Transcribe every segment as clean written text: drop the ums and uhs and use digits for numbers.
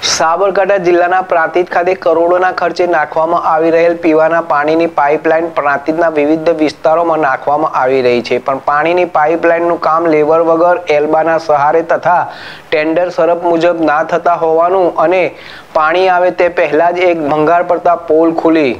સાબરકાંઠા જિલ્લાના પ્રાંતિજ ખાતે કરોડોના ખર્ચે નાખવામાં આવી રહેલ પીવાના પાણીની પાઇપલાઇન પ્રાંતિજના વિવિધ વિસ્તારોમાં નાખવામાં આવી રહી છે, પણ પાણીની પાઇપલાઇનનું કામ લેબર વગર એલ્બાના સહારે તથા ટેન્ડર શરત મુજબ ના થતા હોવાનું અને પાણી આવે તે પહેલા જ એક ભંગાર પડતા પોલ ખુલી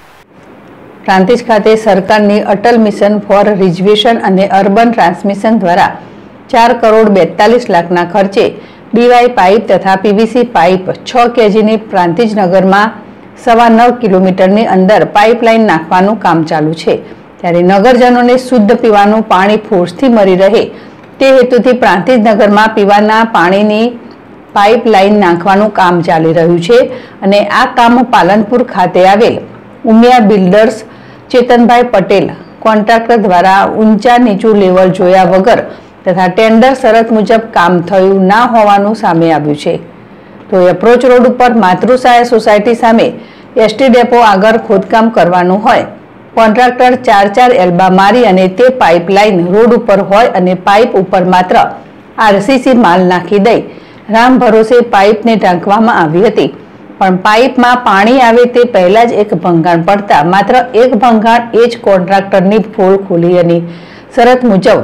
પ્રાંતિજ ખાતે સરકારની અટલ મિશન ફોર રિજર્વેશન અને અર્બન ટ્રાન્સમિશન દ્વારા 4 કરોડ 42 લાખના ખર્ચે બીવાય પાઇપ તથા પીવીસી પાઇપ 6 કેજીની પ્રાંતિજ નગરમાં 9.25 કિલોમીટરની અંદર પાઇપલાઇન નાખવાનું કામ ચાલુ છે। ત્યારે નગરજનોને શુદ્ધ પીવાનું પાણી ફોર્સથી મળી રહે તે હેતુથી પ્રાંતિજ નગરમાં પીવાના પાણીની પાઇપલાઇન નાખવાનું કામ ચાલી રહ્યું છે અને આ કામ પાલનપુર ખાતે આવેલ ઉમિયા બિલ્ડર્સ ચેતનભાઈ પટેલ કોન્ટ્રાક્ટર દ્વારા ઊંચા નીચું લેવલ જોયા વગર તથા ટેન્ડર શરત મુજબ કામ થયું ના હોવાનું સામે આવ્યું છે। તો એપ્રોચ રોડ ઉપર માતૃસહાય સોસાયટી સામે એસટી ડેપો આગળ ખોદકામ કરવાનું હોય કોન્ટ્રાક્ટર 4 એલ્બા મારી અને તે પાઇપલાઇન રોડ ઉપર હોય અને પાઇપ ઉપર માત્ર આરસીસી માલ નાખી દઈ રામ ભરોસે પાઇપને ઢાંકવામાં આવી હતી, પણ પાઇપમાં પાણી આવે તે પહેલા જ એક ભંગાણ પડતા માત્ર એક ભંગાણ એ જ કોન્ટ્રાક્ટરની પોલ ખોલી અને શરત મુજબ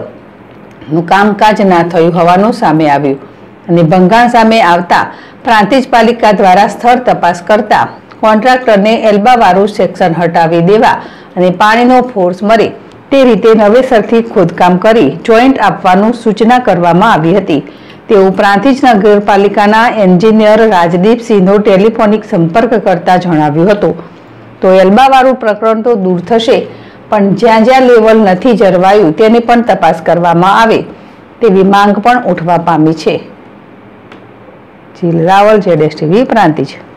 કામકાજ ના થયું હોવાનું સામે આવ્યું અને ભંગાણ સામે આવતા પ્રાંતિજ પાલિકા દ્વારા સ્થળ તપાસ કરતા કોન્ટ્રાક્ટરને એલ્બાવાળું સેક્શન હટાવી દેવા અને પાણીનો ફોર્સ મળે તે રીતે નવેસરથી ખોદકામ કરી જોઈન્ટ આપવાનું સૂચના કરવામાં આવી હતી તેવું પ્રાંતિજ નગરપાલિકાના એન્જિનિયર રાજદીપસિંહનો ટેલિફોનિક સંપર્ક કરતા જણાવ્યું હતું। તો એલ્બાવાળું પ્રકરણ તો દૂર થશે, પણ જ્યાં જ્યાં લેવલ નથી જળવાયું તેની પણ તપાસ કરવામાં આવે તેવી માંગ પણ ઉઠવા પામી છે। જીલ રાવલ, ZSTV, પ્રાંતિજ।